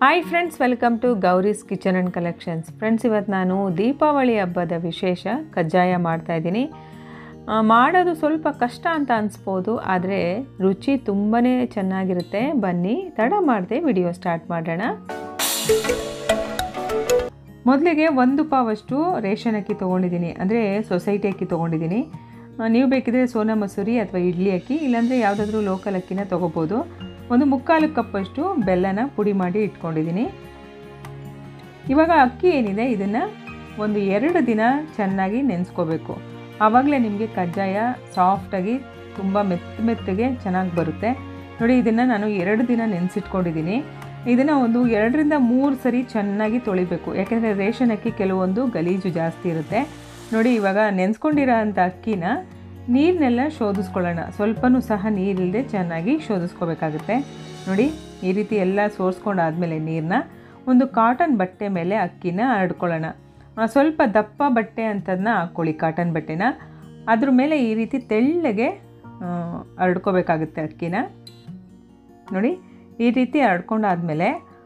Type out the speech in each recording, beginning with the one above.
Hi friends, welcome to Gowri's kitchen and collections. Friends, ಇವತ್ತು ನಾನು ದೀಪಾವಳಿ ಹಬ್ಬದ ವಿಶೇಷ ಕಜ್ಜಾಯ ಮಾಡ್ತಾಯಿದ್ದೀನಿ. ಮಾಡೋದು ಸ್ವಲ್ಪ ಕಷ್ಟ ಅಂತ ಅನಿಸ್ಬೋದು, ಆದರೆ ರುಚಿ ತುಂಬಾ ಚೆನ್ನಾಗಿರುತ್ತೆ. ಬನ್ನಿ ತಡ ಮಾಡದೆ ವಿಡಿಯೋ ಸ್ಟಾರ್ಟ್ ಮಾಡೋಣ. ಮೊದಲಿಗೆ 1 ಪಾವಷ್ಟು ರೇಷನ್ ಅಕ್ಕಿ ತೊಗೊಂಡಿದ್ದೀನಿ, ಅಂದರೆ ಸೊಸೈಟಿ ಅಕ್ಕಿ ತೊಗೊಂಡಿದ್ದೀನಿ. ನೀವು ಬೇಕಿದ್ರೆ ಸೋನಾ ಮಸೂರಿ ಅಥವಾ ಇಡ್ಲಿ ಅಕ್ಕಿ, ಇಲ್ಲಾಂದರೆ ಯಾವುದಾದ್ರೂ ಲೋಕಲ್ ಅಕ್ಕಿನ ತೊಗೋಬೋದು. 1/4 ಕಪ್ಪಷ್ಟು ಬೆಲ್ಲನ ಪುಡಿ ಮಾಡಿ ಇಟ್ಕೊಂಡಿದ್ದೀನಿ. ಇವಾಗ ಅಕ್ಕಿ ಏನಿದೆ ಇದನ್ನು 1-2 ದಿನ ಚೆನ್ನಾಗಿ ನೆನೆಸ್ಕೋಬೇಕು. ಆವಾಗಲೇ ನಿಮಗೆ ಕಜ್ಜಾಯ ಸಾಫ್ಟಾಗಿ ತುಂಬ ಮೆತ್ತಗೆ ಚೆನ್ನಾಗಿ ಬರುತ್ತೆ. ನೋಡಿ, ಇದನ್ನು ನಾನು 2 ದಿನ ನೆನೆಸಿಟ್ಕೊಂಡಿದ್ದೀನಿ. ಇದನ್ನು 2-3 ಸರಿ ಚೆನ್ನಾಗಿ ತೊಳಿಬೇಕು, ಯಾಕೆಂದರೆ ರೇಷನ್ ಅಕ್ಕಿ ಕೆಲವೊಂದು ಗಲೀಜು ಜಾಸ್ತಿ ಇರುತ್ತೆ. ನೋಡಿ, ಇವಾಗ ನೆನೆಸ್ಕೊಂಡಿರೋ ಅಂಥ ಅಕ್ಕಿನ ನೀರನ್ನೆಲ್ಲ ಶೋಧಿಸ್ಕೊಳ್ಳೋಣ. ಸ್ವಲ್ಪನೂ ಸಹ ನೀರಿಲ್ಲದೆ ಚೆನ್ನಾಗಿ ಶೋಧಿಸ್ಕೋಬೇಕಾಗುತ್ತೆ. ನೋಡಿ, ಈ ರೀತಿ ಎಲ್ಲ ಸೋರಿಸ್ಕೊಂಡಾದಮೇಲೆ ನೀರನ್ನ ಒಂದು ಕಾಟನ್ ಬಟ್ಟೆ ಮೇಲೆ ಅಕ್ಕಿನ ಹರಡ್ಕೊಳ್ಳೋಣ. ಸ್ವಲ್ಪ ದಪ್ಪ ಬಟ್ಟೆ ಅಂತದನ್ನ ಹಾಕ್ಕೊಳ್ಳಿ, ಕಾಟನ್ ಬಟ್ಟೆನ. ಅದ್ರ ಮೇಲೆ ಈ ರೀತಿ ತೆಳ್ಳಗೆ ಹರಡ್ಕೋಬೇಕಾಗುತ್ತೆ ಅಕ್ಕಿನ. ನೋಡಿ, ಈ ರೀತಿ ಹರಡ್ಕೊಂಡಾದ್ಮೇಲೆ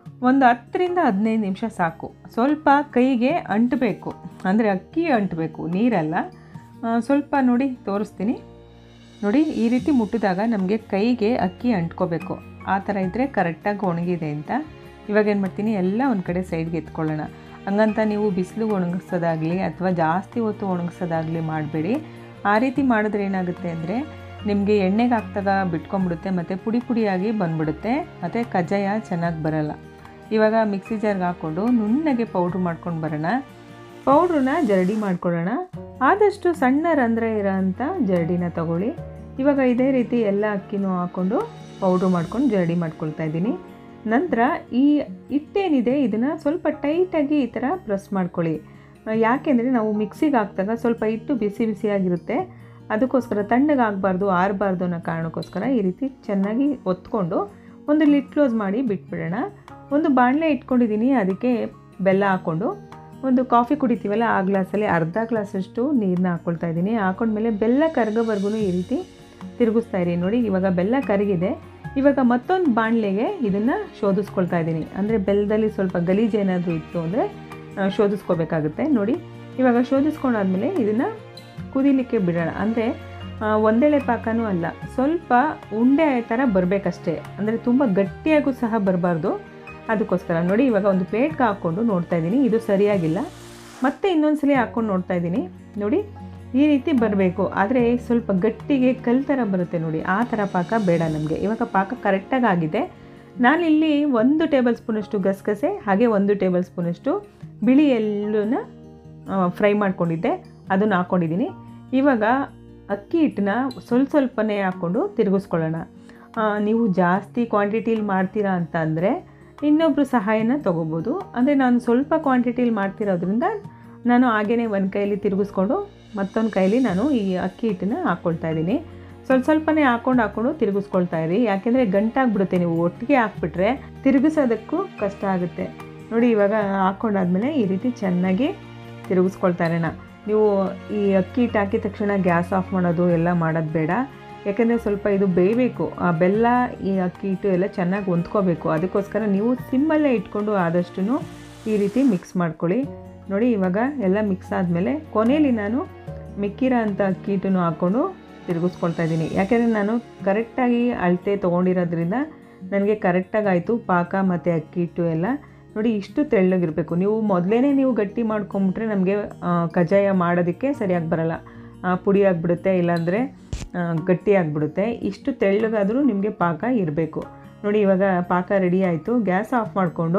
10-15 ನಿಮಿಷ ಸಾಕು. ಸ್ವಲ್ಪ ಕೈಗೆ ಅಂಟಬೇಕು, ಅಂದರೆ ಅಕ್ಕಿ ಅಂಟಬೇಕು, ನೀರಲ್ಲ. ಸ್ವಲ್ಪ ನೋಡಿ ತೋರಿಸ್ತೀನಿ. ನೋಡಿ, ಈ ರೀತಿ ಮುಟ್ಟಿದಾಗ ನಮಗೆ ಕೈಗೆ ಅಕ್ಕಿ ಅಂಟ್ಕೋಬೇಕು. ಆ ಥರ ಇದ್ದರೆ ಕರೆಕ್ಟಾಗಿ ಒಣಗಿದೆ ಅಂತ. ಇವಾಗ ಏನು ಮಾಡ್ತೀನಿ, ಎಲ್ಲ ಒಂದು ಕಡೆ ಸೈಡ್ಗೆ ಎತ್ಕೊಳ್ಳೋಣ. ಹಂಗಂತ ನೀವು ಬಿಸಿಲು ಒಣಗಿಸೋದಾಗಲಿ ಅಥವಾ ಜಾಸ್ತಿ ಹೊತ್ತು ಒಣಗಿಸೋದಾಗಲಿ ಮಾಡಬೇಡಿ. ಆ ರೀತಿ ಮಾಡಿದ್ರೆ ಏನಾಗುತ್ತೆ ಅಂದರೆ ನಿಮಗೆ ಎಣ್ಣೆಗೆ ಹಾಕ್ದಾಗ ಬಿಟ್ಕೊಂಡ್ಬಿಡುತ್ತೆ ಮತ್ತು ಪುಡಿಯಾಗಿ ಬಂದ್ಬಿಡುತ್ತೆ, ಮತ್ತು ಕಜ್ಜಾಯ ಚೆನ್ನಾಗಿ ಬರೋಲ್ಲ. ಇವಾಗ ಮಿಕ್ಸಿ ಜಾರ್ಗೆ ಹಾಕ್ಕೊಂಡು ನುಣ್ಣಗೆ ಪೌಡ್ರ್ ಮಾಡ್ಕೊಂಡು ಬರೋಣ. ಪೌಡ್ರನ್ನ ಜರಡಿ ಮಾಡ್ಕೊಳ್ಳೋಣ. ಆದಷ್ಟು ಸಣ್ಣ ರಂಧ್ರ ಇರೋಂಥ ಜರಡಿನ ತಗೊಳ್ಳಿ. ಇವಾಗ ಇದೇ ರೀತಿ ಎಲ್ಲ ಅಕ್ಕಿನೂ ಹಾಕ್ಕೊಂಡು ಪೌಡ್ರು ಮಾಡ್ಕೊಂಡು ಜರಡಿ ಮಾಡ್ಕೊಳ್ತಾ ಇದ್ದೀನಿ. ನಂತರ ಈ ಹಿಟ್ಟೇನಿದೆ ಇದನ್ನು ಸ್ವಲ್ಪ ಟೈಟಾಗಿ ಈ ಥರ ಪ್ರೆಸ್ ಮಾಡ್ಕೊಳ್ಳಿ. ಯಾಕೆಂದರೆ ನಾವು ಮಿಕ್ಸಿಗೆ ಹಾಕಿದಾಗ ಸ್ವಲ್ಪ ಹಿಟ್ಟು ಬಿಸಿಯಾಗಿರುತ್ತೆ, ಅದಕ್ಕೋಸ್ಕರ ತಣ್ಣಗೆ ಆಗಬಾರ್ದು, ಆರಬಾರ್ದು ಅನ್ನೋ ಕಾರಣಕ್ಕೋಸ್ಕರ ಈ ರೀತಿ ಚೆನ್ನಾಗಿ ಒತ್ಕೊಂಡು ಒಂದು ಲಿಡ್ ಕ್ಲೋಸ್ ಮಾಡಿ ಬಿಟ್ಬಿಡೋಣ. ಒಂದು ಬಾಣಲೆ ಇಟ್ಕೊಂಡಿದ್ದೀನಿ, ಅದಕ್ಕೆ ಬೆಲ್ಲ ಹಾಕ್ಕೊಂಡು ಒಂದು ಕಾಫಿ ಕುಡಿತೀವಲ್ಲ ಆ ಗ್ಲಾಸಲ್ಲಿ ಅರ್ಧ ಗ್ಲಾಸಷ್ಟು ನೀರನ್ನ ಹಾಕ್ಕೊಳ್ತಾ ಇದ್ದೀನಿ. ಹಾಕೊಂಡ್ಮೇಲೆ ಬೆಲ್ಲ ಕರಗೋವರೆಗೂ ಈ ರೀತಿ ತಿರುಗಿಸ್ತಾ ಇರಿ. ನೋಡಿ, ಇವಾಗ ಬೆಲ್ಲ ಕರಗಿದೆ. ಇವಾಗ ಮತ್ತೊಂದು ಬಾಣಲೆಗೆ ಇದನ್ನು ಶೋಧಿಸ್ಕೊಳ್ತಾ ಇದ್ದೀನಿ, ಅಂದರೆ ಬೆಲ್ಲದಲ್ಲಿ ಸ್ವಲ್ಪ ಗಲೀಜು ಏನಾದರೂ ಇತ್ತು ಅಂದರೆ ಶೋಧಿಸ್ಕೋಬೇಕಾಗುತ್ತೆ. ನೋಡಿ, ಇವಾಗ ಶೋಧಿಸ್ಕೊಂಡಾದ್ಮೇಲೆ ಇದನ್ನು ಕುದಿಲಿಕ್ಕೆ ಬಿಡೋಣ. ಅಂದರೆ ಒಂದೇಳೆ ಪಾಕನೂ ಅಲ್ಲ, ಸ್ವಲ್ಪ ಉಂಡೆ ಥರ ಬರಬೇಕಷ್ಟೇ, ಅಂದರೆ ತುಂಬ ಗಟ್ಟಿಯಾಗೂ ಸಹ ಬರಬಾರ್ದು. ಅದಕ್ಕೋಸ್ಕರ ನೋಡಿ, ಇವಾಗ ಒಂದು ಪ್ಲೇಟ್ಗೆ ಹಾಕ್ಕೊಂಡು ನೋಡ್ತಾ ಇದ್ದೀನಿ, ಇದು ಸರಿಯಾಗಿಲ್ಲ. ಮತ್ತೆ ಇನ್ನೊಂದು ಸಲ ಹಾಕ್ಕೊಂಡು ನೋಡ್ತಾ ಇದ್ದೀನಿ. ನೋಡಿ, ಈ ರೀತಿ ಬರಬೇಕು, ಆದರೆ ಸ್ವಲ್ಪ ಗಟ್ಟಿಗೆ ಕಲ್ ಥರ ಬರುತ್ತೆ. ನೋಡಿ, ಆ ಥರ ಪಾಕ ಬೇಡ ನಮಗೆ. ಇವಾಗ ಪಾಕ ಕರೆಕ್ಟಾಗಿ ಆಗಿದೆ. ನಾನಿಲ್ಲಿ 1 ಟೇಬಲ್ ಸ್ಪೂನಷ್ಟು ಗಸಗಸೆ ಹಾಗೆ 1 ಟೇಬಲ್ ಸ್ಪೂನಷ್ಟು ಬಿಳಿ ಎಳ್ಳನ್ನ ಫ್ರೈ ಮಾಡ್ಕೊಂಡಿದ್ದೆ, ಅದನ್ನು ಹಾಕ್ಕೊಂಡಿದ್ದೀನಿ. ಇವಾಗ ಅಕ್ಕಿ ಹಿಟ್ಟನ್ನ ಸ್ವಲ್ಪನೇ ಹಾಕ್ಕೊಂಡು ತಿರುಗಿಸ್ಕೊಳ್ಳೋಣ. ನೀವು ಜಾಸ್ತಿ ಕ್ವಾಂಟಿಟಿಲಿ ಮಾಡ್ತೀರಾ ಅಂತ ಅಂದರೆ ಇನ್ನೊಬ್ಬರು ಸಹಾಯನ ತೊಗೋಬೋದು. ಅಂದರೆ ನಾನು ಸ್ವಲ್ಪ ಕ್ವಾಂಟಿಟಿಲಿ ಮಾಡ್ತಿರೋದ್ರಿಂದ ನಾನು ಹಾಗೇ ಒಂದು ಕೈಯಲ್ಲಿ ತಿರುಗಿಸ್ಕೊಂಡು ಮತ್ತೊಂದು ಕೈಲಿ ನಾನು ಈ ಅಕ್ಕಿ ಹಿಟ್ಟನ್ನ ಹಾಕ್ಕೊಳ್ತಾ ಇದ್ದೀನಿ. ಸ್ವಲ್ಪನೇ ಹಾಕ್ಕೊಂಡು ತಿರುಗಿಸ್ಕೊಳ್ತಾ ಇರಿ, ಯಾಕೆಂದರೆ ಗಂಟಾಗ್ಬಿಡುತ್ತೆ. ನೀವು ಒಟ್ಟಿಗೆ ಹಾಕ್ಬಿಟ್ರೆ ತಿರುಗಿಸೋದಕ್ಕೂ ಕಷ್ಟ ಆಗುತ್ತೆ. ನೋಡಿ, ಇವಾಗ ಹಾಕ್ಕೊಂಡಾದ್ಮೇಲೆ ಈ ರೀತಿ ಚೆನ್ನಾಗಿ ತಿರುಗಿಸ್ಕೊಳ್ತಾ ಇರೋಣ. ನೀವು ಈ ಅಕ್ಕಿ ಹಿಟ್ಟು ಹಾಕಿದ ತಕ್ಷಣ ಗ್ಯಾಸ್ ಆಫ್ ಮಾಡೋದು ಎಲ್ಲ ಮಾಡೋದು ಬೇಡ, ಯಾಕೆಂದರೆ ಸ್ವಲ್ಪ ಇದು ಬೇಯಬೇಕು. ಆ ಬೆಲ್ಲ ಈ ಅಕ್ಕಿ ಹಿಟ್ಟು ಎಲ್ಲ ಚೆನ್ನಾಗಿ ಹೊಂದ್ಕೋಬೇಕು. ಅದಕ್ಕೋಸ್ಕರ ನೀವು ಸಿಮ್ಮಲ್ಲೇ ಇಟ್ಕೊಂಡು ಆದಷ್ಟು ಈ ರೀತಿ ಮಿಕ್ಸ್ ಮಾಡ್ಕೊಳ್ಳಿ. ನೋಡಿ, ಇವಾಗ ಎಲ್ಲ ಮಿಕ್ಸ್ ಆದಮೇಲೆ ಕೊನೆಯಲ್ಲಿ ನಾನು ಮಿಕ್ಕಿರೋ ಅಂಥ ಅಕ್ಕಿ ಹಿಟ್ಟನ್ನು ಹಾಕ್ಕೊಂಡು ತಿರುಗಿಸ್ಕೊಳ್ತಾ ಇದ್ದೀನಿ. ಯಾಕೆಂದರೆ ನಾನು ಕರೆಕ್ಟಾಗಿ ಅಳತೆ ತೊಗೊಂಡಿರೋದ್ರಿಂದ ನನಗೆ ಕರೆಕ್ಟಾಗಿ ಆಯಿತು ಪಾಕ ಮತ್ತು ಅಕ್ಕಿ ಹಿಟ್ಟು ಎಲ್ಲ. ನೋಡಿ, ಇಷ್ಟು ತೆಳ್ಳಗಿರಬೇಕು. ನೀವು ಮೊದಲೇ ನೀವು ಗಟ್ಟಿ ಮಾಡ್ಕೊಂಬಿಟ್ರೆ ನಮಗೆ ಕಜ್ಜಾಯ ಮಾಡೋದಕ್ಕೆ ಸರಿಯಾಗಿ ಬರೋಲ್ಲ, ಪುಡಿ ಆಗಿಬಿಡುತ್ತೆ, ಇಲ್ಲಾಂದರೆ ಗಟ್ಟಿಯಾಗಿಬಿಡುತ್ತೆ. ಇಷ್ಟು ತೆಳ್ಳಗಾದರೂ ನಿಮಗೆ ಪಾಕ ಇರಬೇಕು. ನೋಡಿ, ಇವಾಗ ಪಾಕ ರೆಡಿ ಆಯಿತು. ಗ್ಯಾಸ್ ಆಫ್ ಮಾಡಿಕೊಂಡು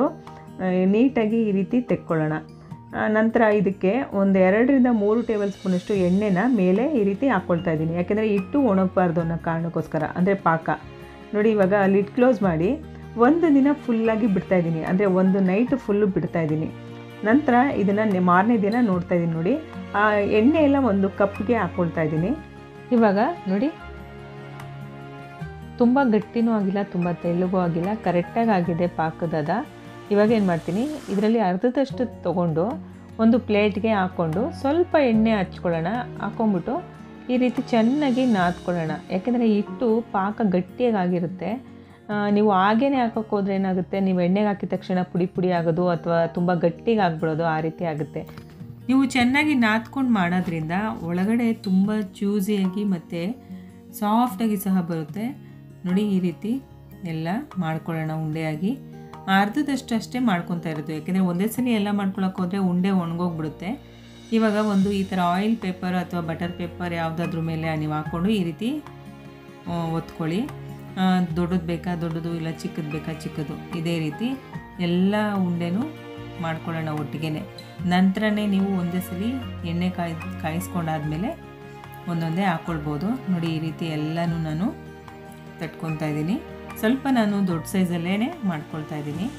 ನೀಟಾಗಿ ಈ ರೀತಿ ತೆಕ್ಕೊಳ್ಳೋಣ. ನಂತರ ಇದಕ್ಕೆ 2-3 ಟೇಬಲ್ ಸ್ಪೂನಷ್ಟು ಎಣ್ಣೆನ ಮೇಲೆ ಈ ರೀತಿ ಹಾಕ್ಕೊಳ್ತಾ ಇದ್ದೀನಿ, ಯಾಕೆಂದರೆ ಹಿಟ್ಟು ಒಣಗಬಾರ್ದು ಅನ್ನೋ ಕಾರಣಕ್ಕೋಸ್ಕರ, ಅಂದರೆ ಪಾಕ. ನೋಡಿ, ಇವಾಗ ಲಿಡ್ ಕ್ಲೋಸ್ ಮಾಡಿ 1 ದಿನ ಫುಲ್ಲಾಗಿ ಬಿಡ್ತಾಯಿದ್ದೀನಿ, ಅಂದರೆ 1 ನೈಟ್ ಫುಲ್ಲು ಬಿಡ್ತಾಯಿದ್ದೀನಿ. ನಂತರ ಇದನ್ನು ಮಾರನೇ ದಿನ ನೋಡ್ತಾ ಇದ್ದೀನಿ. ನೋಡಿ, ಆ ಎಣ್ಣೆ ಎಲ್ಲ 1 ಕಪ್ಗೆ ಹಾಕ್ಕೊಳ್ತಾ ಇದ್ದೀನಿ. ಇವಾಗ ನೋಡಿ, ತುಂಬ ಗಟ್ಟಿನೂ ಆಗಿಲ್ಲ, ತುಂಬ ತೆಳ್ಳಗೂ ಆಗಿಲ್ಲ, ಕರೆಕ್ಟಾಗಿ ಆಗಿದೆ ಪಾಕದ. ಇವಾಗ ಏನು ಮಾಡ್ತೀನಿ, ಇದರಲ್ಲಿ ಅರ್ಧದಷ್ಟು ತೊಗೊಂಡು ಒಂದು ಪ್ಲೇಟ್ಗೆ ಹಾಕ್ಕೊಂಡು ಸ್ವಲ್ಪ ಎಣ್ಣೆ ಹಚ್ಕೊಳ್ಳೋಣ. ಹಾಕ್ಕೊಂಬಿಟ್ಟು ಈ ರೀತಿ ಚೆನ್ನಾಗಿ ನಾದ್ಕೊಳ್ಳೋಣ, ಯಾಕೆಂದರೆ ಹಿಟ್ಟು ಪಾಕ ಗಟ್ಟಿಯಾಗಿರುತ್ತೆ. ನೀವು ಹಾಗೇ ಹಾಕೋಕ್ಕೆ ಹೋದ್ರೆ ಏನಾಗುತ್ತೆ, ನೀವು ಎಣ್ಣೆಗೆ ಹಾಕಿದ ತಕ್ಷಣ ಪುಡಿ ಪುಡಿ ಆಗೋದು ಅಥವಾ ತುಂಬ ಗಟ್ಟಿಗೆ ಆಗಿಬಿಡೋದು, ಆ ರೀತಿ ಆಗುತ್ತೆ. ನೀವು ಚೆನ್ನಾಗಿ ನಾದ್ಕೊಂಡು ಮಾಡೋದ್ರಿಂದ ಒಳಗಡೆ ತುಂಬ ಜ್ಯೂಸಿಯಾಗಿ ಮತ್ತು ಸಾಫ್ಟಾಗಿ ಸಹ ಬರುತ್ತೆ. ನೋಡಿ ಈ ರೀತಿ ಎಲ್ಲ ಮಾಡ್ಕೊಳ್ಳೋಣ ಉಂಡೆಯಾಗಿ. ಅರ್ಧದಷ್ಟು ಅಷ್ಟೇ ಮಾಡ್ಕೊತಾ ಇರೋದು, ಯಾಕೆಂದರೆ ಒಂದೇ ಸಲ ಎಲ್ಲ ಮಾಡ್ಕೊಳಕ್ಕೆ ಹೋದರೆ ಉಂಡೆ ಒಣಗೋಗ್ಬಿಡುತ್ತೆ. ಇವಾಗ ಒಂದು ಈ ಥರ ಆಯಿಲ್ ಪೇಪರ್ ಅಥವಾ ಬಟರ್ ಪೇಪರ್ ಯಾವುದಾದ್ರೂ ಮೇಲೆ ನೀವು ಹಾಕ್ಕೊಂಡು ಈ ರೀತಿ ಒತ್ಕೊಳ್ಳಿ. ದೊಡ್ಡದು ಬೇಕಾ ದೊಡ್ಡದು, ಇಲ್ಲ ಚಿಕ್ಕದು ಬೇಕಾ ಚಿಕ್ಕದು, ಇದೇ ರೀತಿ ಎಲ್ಲ ಉಂಡೆನೂ ಮಾಡ್ಕೊಳ್ಳೋಣ ಒಟ್ಟಿಗೆ. ನಂತರನೇ ನೀವು ಒಂದೇ ಸಲ ಎಣ್ಣೆ ಕಾಯಿಸ್ಕೊಂಡಾದ್ಮೇಲೆ ಒಂದೊಂದೇ ಹಾಕ್ಕೊಳ್ಬೋದು. ನೋಡಿ ಈ ರೀತಿ ಎಲ್ಲನೂ ನಾನು ತಟ್ಕೊತಾ ಇದ್ದೀನಿ. ಸ್ವಲ್ಪ ನಾನು ದೊಡ್ಡ ಸೈಜಲ್ಲೇ ಮಾಡ್ಕೊಳ್ತಾ ಇದ್ದೀನಿ.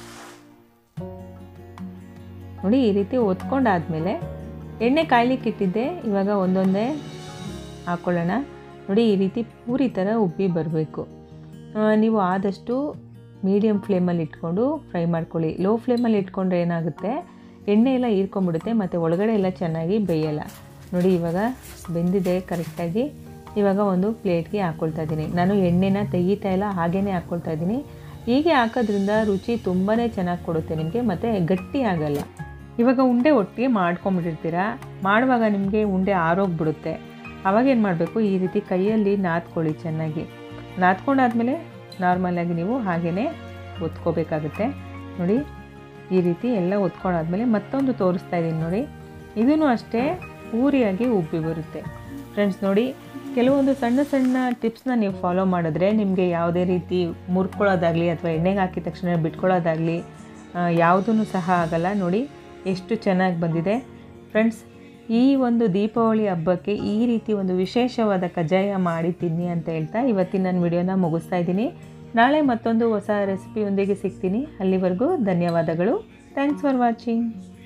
ನೋಡಿ ಈ ರೀತಿ ಒತ್ಕೊಂಡಾದ್ಮೇಲೆ ಎಣ್ಣೆ ಕಾಯ್ಲಿಕ್ಕೆ ಇಟ್ಟಿದ್ದೆ, ಇವಾಗ ಒಂದೊಂದೇ ಹಾಕ್ಕೊಳ್ಳೋಣ. ನೋಡಿ ಈ ರೀತಿ ಪೂರಿ ಥರ ಉಬ್ಬಿ ಬರಬೇಕು. ನೀವು ಆದಷ್ಟು ಮೀಡಿಯಮ್ ಫ್ಲೇಮಲ್ಲಿ ಇಟ್ಕೊಂಡು ಫ್ರೈ ಮಾಡ್ಕೊಳ್ಳಿ. ಲೋ ಫ್ಲೇಮಲ್ಲಿ ಇಟ್ಕೊಂಡ್ರೆ ಏನಾಗುತ್ತೆ, ಎಣ್ಣೆ ಎಲ್ಲ ಹೀರ್ಕೊಂಡ್ಬಿಡುತ್ತೆ ಮತ್ತು ಒಳಗಡೆ ಎಲ್ಲ ಚೆನ್ನಾಗಿ ಬೇಯಲ್ಲ. ನೋಡಿ ಇವಾಗ ಬೆಂದಿದೆ ಕರೆಕ್ಟಾಗಿ. ಇವಾಗ ಒಂದು ಪ್ಲೇಟ್ಗೆ ಹಾಕ್ಕೊಳ್ತಾ ಇದ್ದೀನಿ. ನಾನು ಎಣ್ಣೆನ ತೆಗಿತಾ ಇಲ್ಲ, ಹಾಗೇ ಹಾಕ್ಕೊಳ್ತಾ ಇದ್ದೀನಿ. ಹೀಗೆ ಹಾಕೋದ್ರಿಂದ ರುಚಿ ತುಂಬಾ ಚೆನ್ನಾಗಿ ಕೊಡುತ್ತೆ ನಿಮಗೆ ಮತ್ತು ಗಟ್ಟಿ ಆಗಲ್ಲ. ಇವಾಗ ಉಂಡೆ ಒಟ್ಟಿಗೆ ಮಾಡ್ಕೊಂಬಿಟ್ಟಿರ್ತೀರ, ಮಾಡುವಾಗ ನಿಮಗೆ ಉಂಡೆ ಆರೋಗ್ಬಿಡುತ್ತೆ. ಅವಾಗೇನು ಮಾಡಬೇಕು, ಈ ರೀತಿ ಕೈಯಲ್ಲಿ ನಾದ್ಕೊಳ್ಳಿ ಚೆನ್ನಾಗಿ. ನಾದ್ಕೊಂಡಾದ್ಮೇಲೆ ನಾರ್ಮಲಾಗಿ ನೀವು ಹಾಗೇ ಒತ್ಕೋಬೇಕಾಗುತ್ತೆ. ನೋಡಿ ಈ ರೀತಿ ಎಲ್ಲ ಒತ್ಕೊಂಡಾದ್ಮೇಲೆ ಮತ್ತೊಂದು ತೋರಿಸ್ತಾ ಇದ್ದೀನಿ ನೋಡಿ, ಇದೂ ಅಷ್ಟೇ ಪೂರಿಯಾಗಿ ಉಬ್ಬಿ ಬರುತ್ತೆ. ಫ್ರೆಂಡ್ಸ್ ನೋಡಿ, ಕೆಲವೊಂದು ಸಣ್ಣ ಸಣ್ಣ ಟಿಪ್ಸ್ನ ನೀವು ಫಾಲೋ ಮಾಡಿದ್ರೆ ನಿಮಗೆ ಯಾವುದೇ ರೀತಿ ಮುರ್ಕೊಳ್ಳೋದಾಗಲಿ ಅಥವಾ ಎಣ್ಣೆಗೆ ಹಾಕಿದ ತಕ್ಷಣ ಬಿಟ್ಕೊಳ್ಳೋದಾಗಲಿ ಯಾವುದೂ ಸಹ ಆಗಲ್ಲ. ನೋಡಿ ಎಷ್ಟು ಚೆನ್ನಾಗಿ ಬಂದಿದೆ. ಫ್ರೆಂಡ್ಸ್, ಈ ಒಂದು ದೀಪಾವಳಿ ಹಬ್ಬಕ್ಕೆ ಈ ರೀತಿ ಒಂದು ವಿಶೇಷವಾದ ಕಜ್ಜಾಯ ಮಾಡಿ ತಿನ್ನಿ ಅಂತ ಹೇಳ್ತಾ ಇವತ್ತಿನ ನನ್ನ ವಿಡಿಯೋನ ಮುಗಿಸ್ತಾ ಇದ್ದೀನಿ. ನಾಳೆ ಮತ್ತೊಂದು ಹೊಸ ರೆಸಿಪಿಯೊಂದಿಗೆ ಸಿಗ್ತೀನಿ. ಅಲ್ಲಿವರೆಗೂ ಧನ್ಯವಾದಗಳು. Thanks for watching.